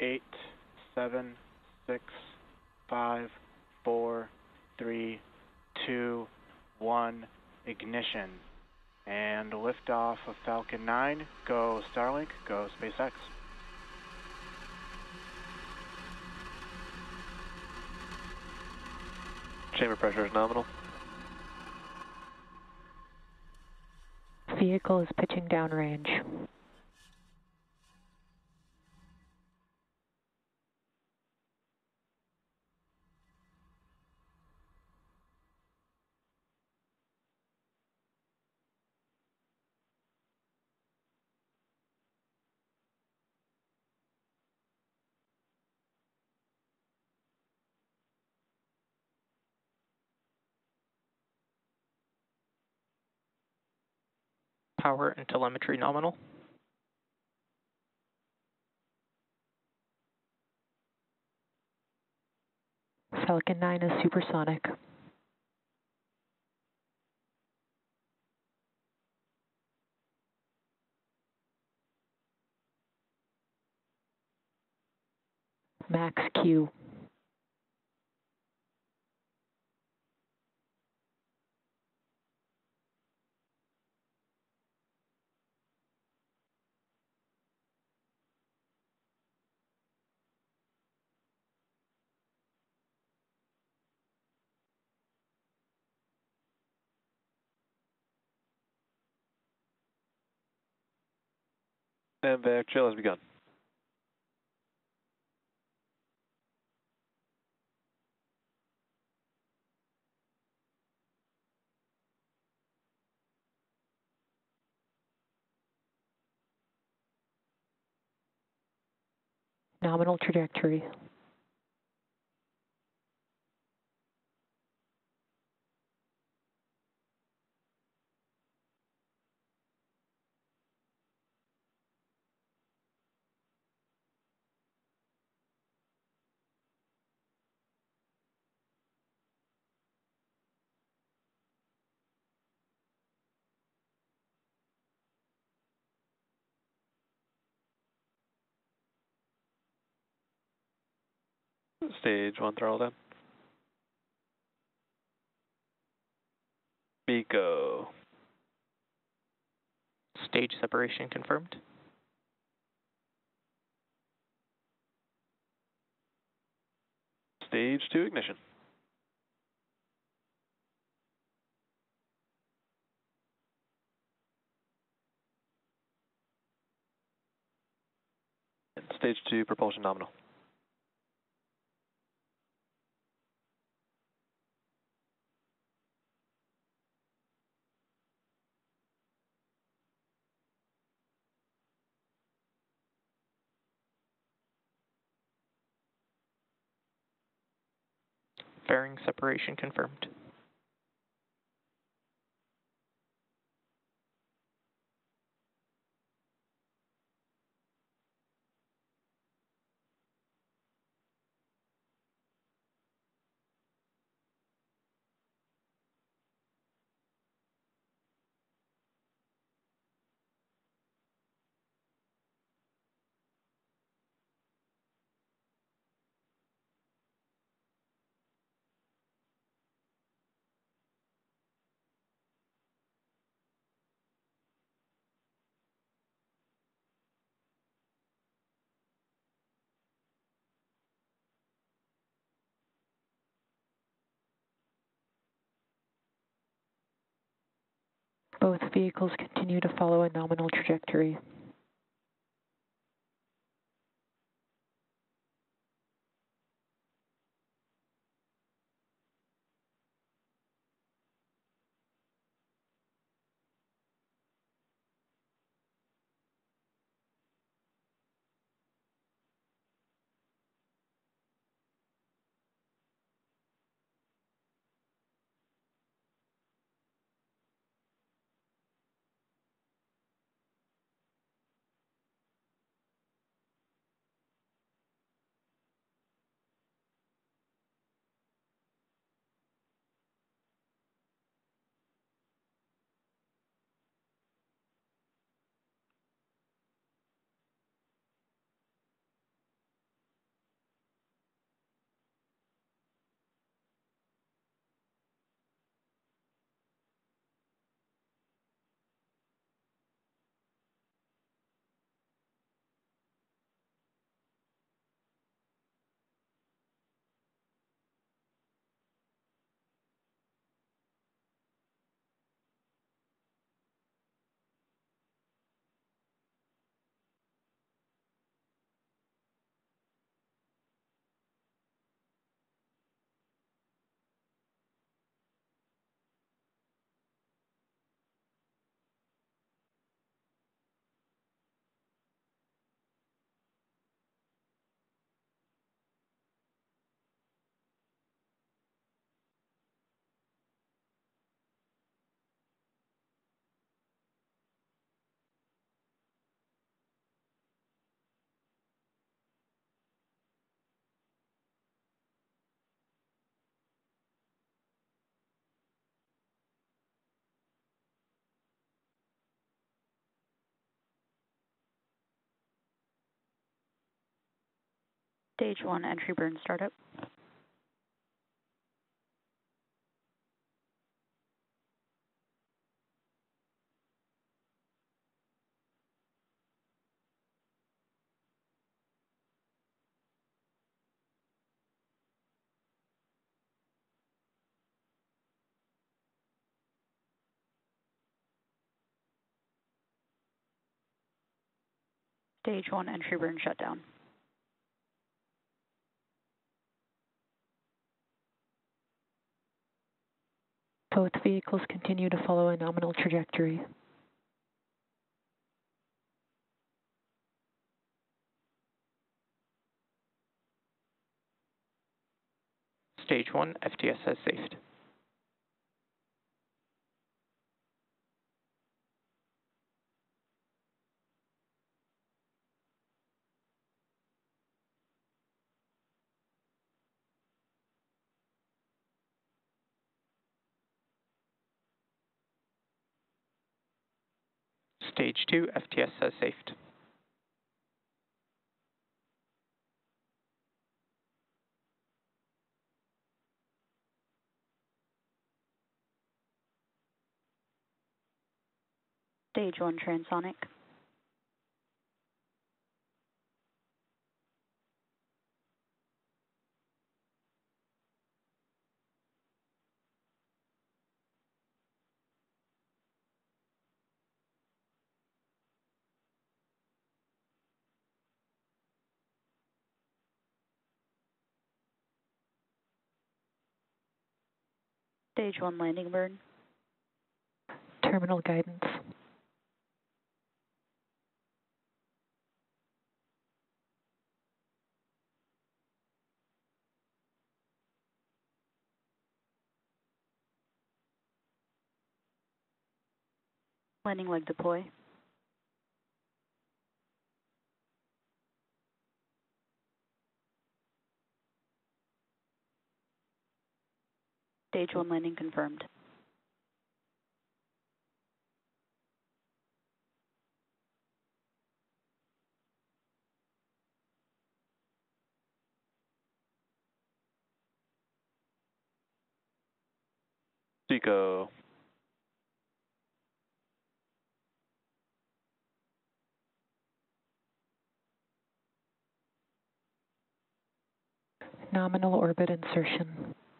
8, 7, 6, 5, 4, 3, 2, 1, ignition. And liftoff of Falcon 9. Go Starlink, go SpaceX. Chamber pressure is nominal. Vehicle is pitching downrange. Power and telemetry nominal. Falcon 9 is supersonic. Max Q. And back chill has begun. Nominal trajectory. Stage 1 throttle down. MECO. Stage separation confirmed. Stage 2 ignition. And stage 2 propulsion nominal. Fairing separation confirmed. Both vehicles continue to follow a nominal trajectory. Stage 1 entry burn startup. Stage 1 entry burn shutdown. Both vehicles continue to follow a nominal trajectory. Stage 1 FTS has safed. Stage 2 FTS has safed. Stage 1 transonic. Stage 1 landing burn. Terminal guidance. Landing leg deploy. Stage 1 landing confirmed. Seco. Nominal orbit insertion.